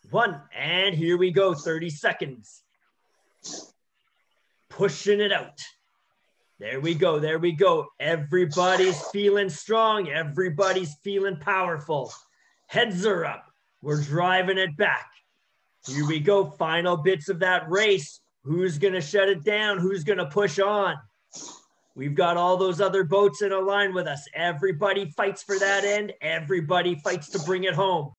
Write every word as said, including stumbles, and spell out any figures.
one, and here we go, thirty seconds. Pushing it out. There we go, there we go. Everybody's feeling strong. Everybody's feeling powerful. Heads are up. We're driving it back. Here we go, final bits of that race. Who's going to shut it down? Who's going to push on? We've got all those other boats in a line with us. Everybody fights for that end. Everybody fights to bring it home.